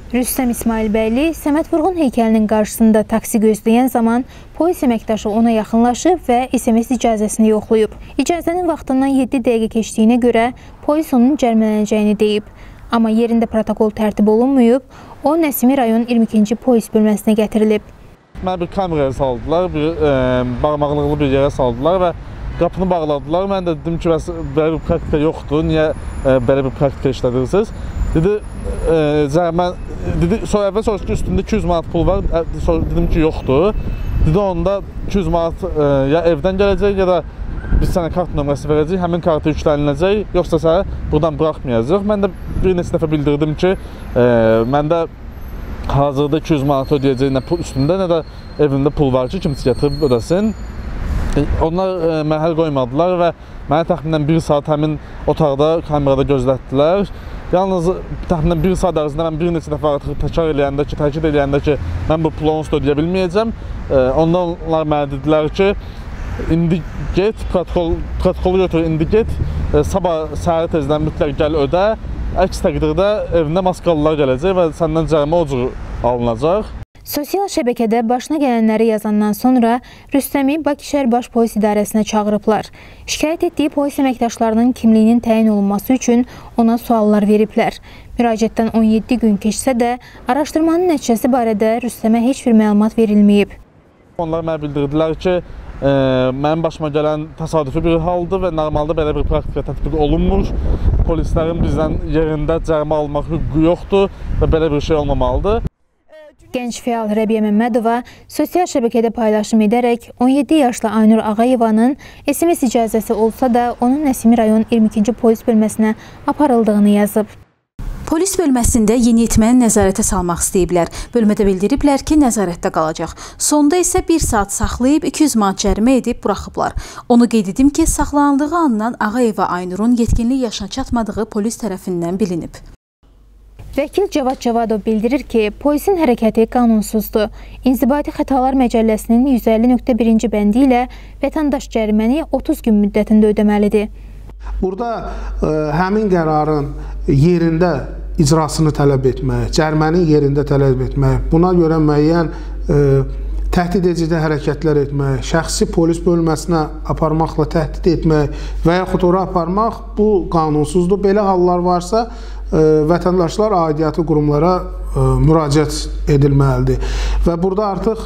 Rüstəm İsmailbəyli Səməd Vurğun heykəlinin qarşısında taksi gözləyən zaman polis əməkdaşı ona yaxınlaşıb və SMS icazəsini yoxlayıb. İcazənin vaxtından 7 dəqiqə keçdiyinə görə polis onun cərimələnəcəyini deyib. Amma yerində protokol tərtib olunmayıb, o Nəsimi rayon 22-ci polis bölməsinə gətirilib. Mənə bir kameraya saldılar, barmaqlıqlı bir yerə saldılar və qapını bağladılar. Mən də dedim ki, belə bir praktika yoxdur, niyə belə bir praktika işlədirsiniz? Dedi, sonra əvvəl soruşdu ki, üstündə 200 manat pul var, dedim ki, yoxdur. Dedi, onda 200 manat ya evdən gələcək, ya da biz sənə kart nömrəsi verəcək, həmin kartı yükləniləcək, yoxsa sənə buradan buraxmayacaq. Mən də bir neçə dəfə bildirdim ki, məndə hazırda 200 manat ödəyəcək nə üstündə, nə də evində pul var ki, kimsə gətirib ödəsin. Onlar məhəl qoymadılar və mənə təxminən 1 saat həmin otaqda, kamerada gözlətdilər. Yalnız təxminən 1 saat ərzində mən bir neçə dəfə artıq təkrar eləyəndə ki, təkid eləyəndə ki, mən bu pulu onsuz da ödəyə bilməyəcəm. Ondan onlar mənə dedilər ki, indi get, protokolu götür, indi get, sabah səhər tezdən mütləq gəl ödə. Əks təqdirdə evində maskalılar gələcək və səndən cərimə o cür alınacaq. Sosial şəbəkədə başına gələnləri yazandan sonra Rüstəmi Bakı şəhər Baş Polis İdarəsinə çağırıblar. Şikayət etdiyi polis əməkdaşlarının kimliyinin təyin olunması üçün ona suallar veriblər. Müraciətdən 17 gün keçsə də, araşdırmanın nəticəsi barədə Rüstəmə heç bir məlumat verilməyib. Onlar mənə bildirdilər ki, mənim başıma gələn təsadüfi bir haldır və normalda belə bir praktika tətbiq olunmur. Polislərin bizdən yerində cərimə almaq hüququ yoxdur və belə bir şey olmamalıdır. Gənc fəal Rəbiyə Məmmədova sosial şəbəkədə paylaşım edərək 17 yaşlı Aynur Ağayevanın SMS icazəsi olsa da onun Nəsimi rayon 22-ci polis bölməsinə aparıldığını yazıb. Polis bölməsində yeniyetməni nəzarətə salmaq istəyiblər. Bölmədə bildiriblər ki, nəzarətdə qalacaq. Sonda isə 1 saat saxlayıb 200 manat cərimə edib buraxıblar. Onu qeyd edim ki, saxlanıldığı andan Ağayeva Aynurun yetkinlik yaşına çatmadığı polis tərəfindən bilinib. Vəkil Cavad Cavadov bildirir ki, polisin hərəkəti qanunsuzdur. İnzibati Xətalar Məcəlləsinin 150.1-ci bəndi ilə vətəndaş cəriməni 30 gün müddətində ödəməlidir. Burada həmin qərarın yerində icrasını tələb etmək, cəriməni yerində tələb etmək, buna görə müəyyən təhdid edici hərəkətlər etmək, şəxsi polis bölməsinə aparmaqla təhdid etmək və yaxud ora aparmaq bu qanunsuzdur. Belə hallar varsa, vətəndaşlar aidiyyatı qurumlara müraciət edilməlidir. Və burada artıq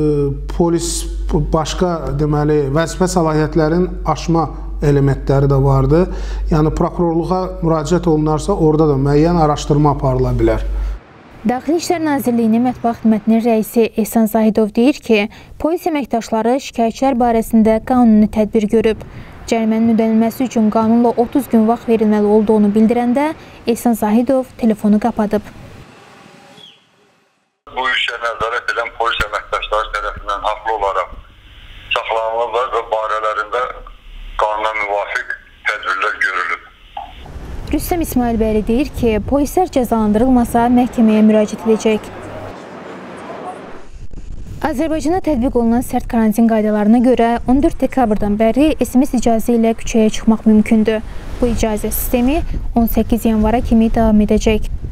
polis başqa deməli vəzifə səlahiyyətlərin aşma elementləri də vardır. Yəni prokurorluğa müraciət olunarsa, orada da müəyyən araşdırma aparıla bilər. Daxili İşlər Nazirliyinin mətbuat xidmətinin rəisi Ehsan Zahidov deyir ki, polis əməkdaşları şikayətçilər barəsində qanuni tədbir görüb. Cərimənin ödənilməsi üçün qanunla 30 gün vaxt verilməli olduğunu bildirəndə Ehsan Zahidov telefonu qapadıb. Bu işə nəzarət edən polis əməkdaşları tərəfindən haqlı olaraq saxlanılırlar və barələrində qanuna müvafiq tədbirlər görülüb. Rüstəm İsmailbəyli deyir ki, polislər cəzalandırılmasa məhkəməyə müraciət edəcək. Azərbaycana tətbiq olunan sərt karantin qaydalarına görə 14 dekabrdan bəri SMS icazə ilə küçəyə çıxmaq mümkündür. Bu icazə sistemi 18 yanvara kimi davam edəcək.